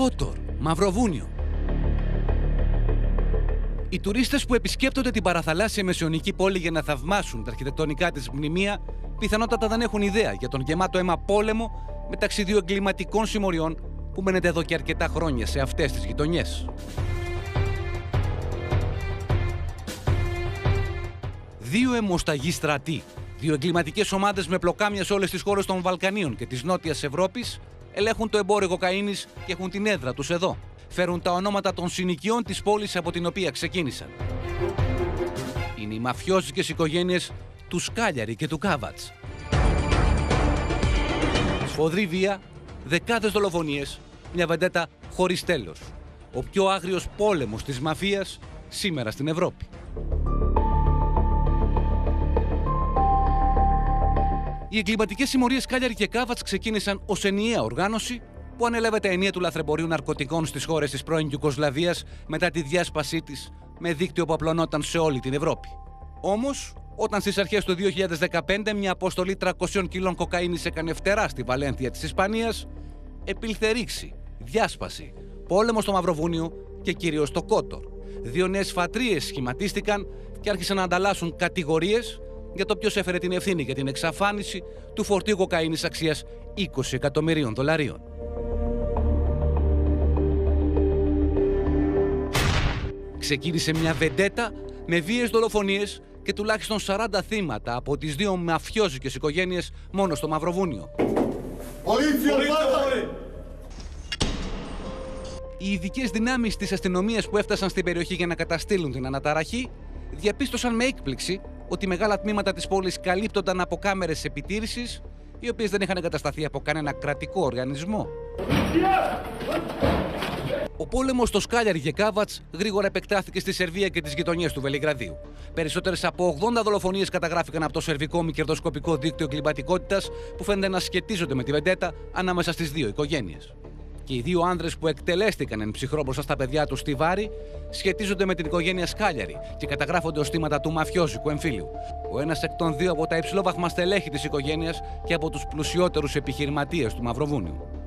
Κότορ, Μαυροβούνιο. Οι τουρίστες που επισκέπτονται την παραθαλάσσια μεσαιωνική πόλη για να θαυμάσουν τα αρχιτεκτονικά της μνημεία πιθανότατα δεν έχουν ιδέα για τον γεμάτο αίμα πόλεμο μεταξύ δύο εγκληματικών συμμοριών που μένεται εδώ και αρκετά χρόνια σε αυτές τις γειτονιές. Δύο αιμοσταγοί στρατοί, δύο εγκληματικές ομάδες με πλοκάμια σε όλες τις χώρες των Βαλκανίων και της Νότιας Ευρώπης ελέγχουν το εμπόριο κοκαίνης και έχουν την έδρα τους εδώ. Φέρουν τα ονόματα των συνοικιών της πόλης από την οποία ξεκίνησαν. Είναι οι μαφιόζικες οικογένειες του Σκάλιαρη και του Κάβατς. Σφοδρή βία, δεκάδες δολοφονίες, μια βεντέτα χωρίς τέλος. Ο πιο άγριος πόλεμος της μαφίας σήμερα στην Ευρώπη. Οι εγκληματικές συμμορίες Σκάλιαρη και Κάβατς ξεκίνησαν ως ενιαία οργάνωση που ανέλαβε τα ενία του λαθρεμπορίου ναρκωτικών στις χώρες της πρώην Ιουγκοσλαβίας μετά τη διάσπασή της με δίκτυο που απλωνόταν σε όλη την Ευρώπη. Όμως, όταν στις αρχές του 2015 μια αποστολή 300 κιλών κοκαίνης έκανε φτερά στη Βαλένθια της Ισπανίας, επήλθε ρήξη, διάσπαση, πόλεμο στο Μαυροβούνιο και κυρίως στο Κότορ. Δύο νέες φατρίες σχηματίστηκαν και άρχισαν να ανταλλάσσουν κατηγορίες για το ποιος έφερε την ευθύνη για την εξαφάνιση του φορτίου κοκαίνης αξίας 20 εκατομμυρίων δολαρίων. Ξεκίνησε μια βεντέτα με βίαιες δολοφονίες και τουλάχιστον 40 θύματα από τις δύο μαφιόζικες οικογένειες μόνο στο Μαυροβούνιο. Οι ειδικές δυνάμεις της αστυνομίας που έφτασαν στην περιοχή για να καταστήλουν την αναταραχή διαπίστωσαν με έκπληξη ότι μεγάλα τμήματα της πόλης καλύπτονταν από κάμερες επιτήρησης, οι οποίες δεν είχαν εγκατασταθεί από κανένα κρατικό οργανισμό. Ο πόλεμος στο Σκάλιαρη και Κάβατς γρήγορα επεκτάθηκε στη Σερβία και τις γειτονιές του Βελιγραδίου. Περισσότερες από 80 δολοφονίες καταγράφηκαν από το σερβικό μη κερδοσκοπικό δίκτυο εγκληματικότητας που φαίνεται να σχετίζονται με τη βεντέτα ανάμεσα στις δύο οικογένειες. Και οι δύο άνδρες που εκτελέστηκαν εν ψυχρό μπροστά στα παιδιά τους στη Βάρη σχετίζονται με την οικογένεια Σκάλιαρη και καταγράφονται ως θύματα του μαφιόζικου εμφύλιου. Ο ένας εκ των δύο από τα υψηλόβαθμα στελέχη της οικογένειας και από τους πλουσιότερους επιχειρηματίες του Μαυροβούνιου.